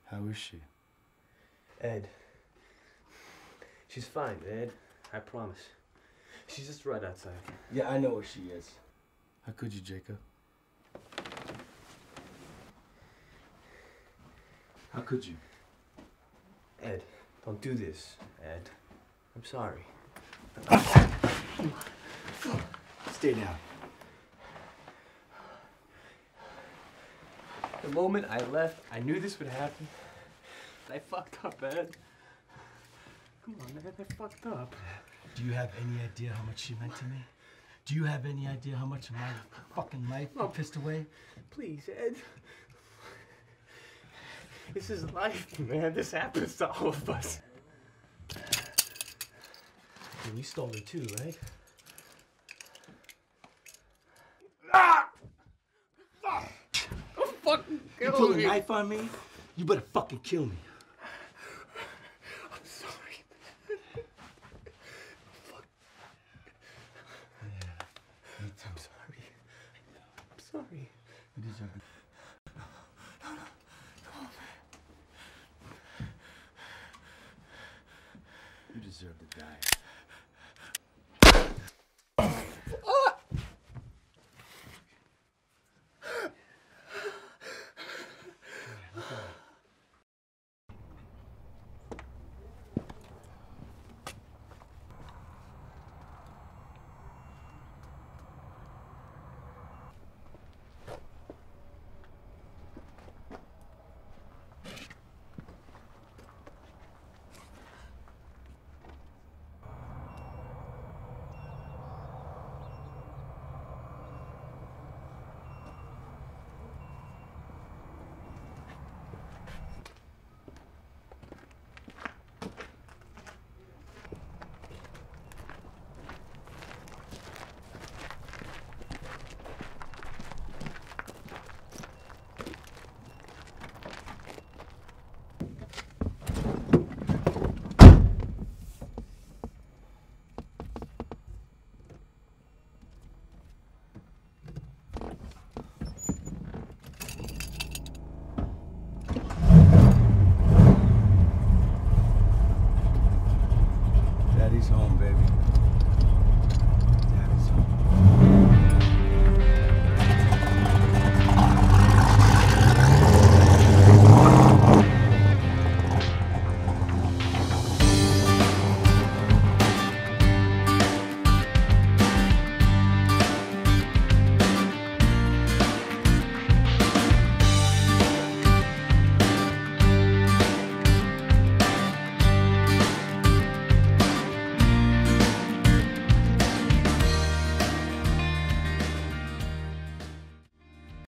How is she? Ed. She's fine, Ed. I promise. She's just right outside. Yeah, I know where she is. How could you, Jacob? How could you? Ed, don't do this, Ed. I'm sorry. Stay down. The moment I left, I knew this would happen. I fucked up, Ed. Come on, man, I fucked up. Do you have any idea how much she meant to me? Do you have any idea how much of my fucking life you pissed away? Please, Ed. This is life, man. This happens to all of us. And you stole her too, right? Ah! Oh, fucking You pull a knife on me? You better fucking kill me. I'm sorry. Fuck. Yeah, me too. I'm sorry. I'm sorry. You deserve it. You deserve to die.